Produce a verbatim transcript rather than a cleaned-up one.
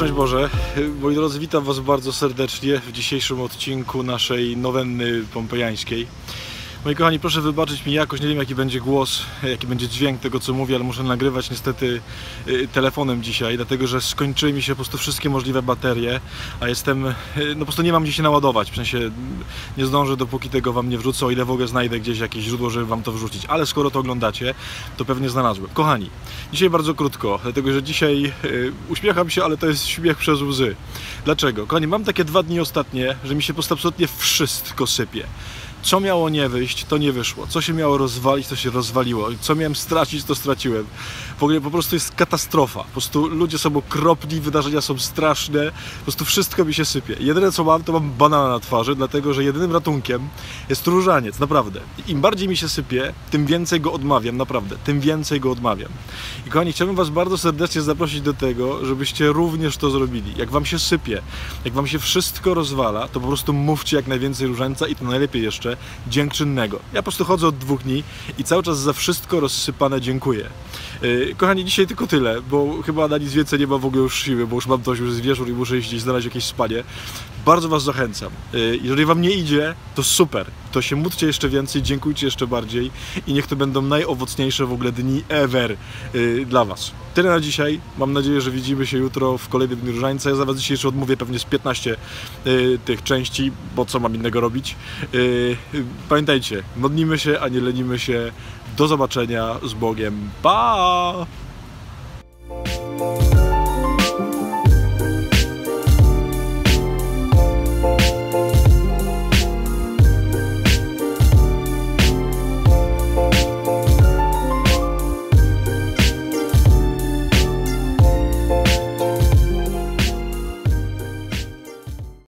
Szczęść Boże. Moi drodzy, witam Was bardzo serdecznie w dzisiejszym odcinku naszej nowenny pompejańskiej. Moi kochani, proszę wybaczyć mi jakoś, nie wiem jaki będzie głos, jaki będzie dźwięk tego co mówię, ale muszę nagrywać niestety telefonem dzisiaj, dlatego że skończyły mi się po prostu wszystkie możliwe baterie, a jestem, no po prostu nie mam gdzie się naładować, w sensie nie zdążę dopóki tego Wam nie wrzucę, o ile w ogóle znajdę gdzieś jakieś źródło, żeby Wam to wrzucić, ale skoro to oglądacie, to pewnie znalazłem. Kochani, dzisiaj bardzo krótko, dlatego że dzisiaj uśmiecham się, ale to jest śmiech przez łzy. Dlaczego? Kochani, mam takie dwa dni ostatnie, że mi się po prostu absolutnie wszystko sypie. Co miało nie wyjść, to nie wyszło. Co się miało rozwalić, to się rozwaliło. Co miałem stracić, to straciłem. W ogóle po prostu jest katastrofa. Po prostu ludzie są okropni, wydarzenia są straszne. Po prostu wszystko mi się sypie. Jedyne co mam, to mam banana na twarzy, dlatego że jedynym ratunkiem jest różaniec, naprawdę. Im bardziej mi się sypie, tym więcej go odmawiam, naprawdę. Tym więcej go odmawiam. I kochani, chciałbym Was bardzo serdecznie zaprosić do tego, żebyście również to zrobili. Jak Wam się sypie, jak Wam się wszystko rozwala, to po prostu mówcie jak najwięcej różańca i to najlepiej jeszcze dziękczynnego. Ja po prostu chodzę od dwóch dni i cały czas za wszystko rozsypane dziękuję. Yy, kochani, dzisiaj tylko tyle, bo chyba na nic więcej nie mam w ogóle już siły, bo już mam dość, już z wieczór i muszę iść i znaleźć jakieś spanie. Bardzo Was zachęcam. Yy, jeżeli Wam nie idzie, to super. To się módlcie jeszcze więcej, dziękujcie jeszcze bardziej i niech to będą najowocniejsze w ogóle dni ever yy, dla Was. Tyle na dzisiaj. Mam nadzieję, że widzimy się jutro w kolejnym dniu różańca. Ja za Was dzisiaj jeszcze odmówię pewnie z piętnaście yy, tych części, bo co mam innego robić. Yy, pamiętajcie, modlimy się, a nie lenimy się. Do zobaczenia z Bogiem. Pa!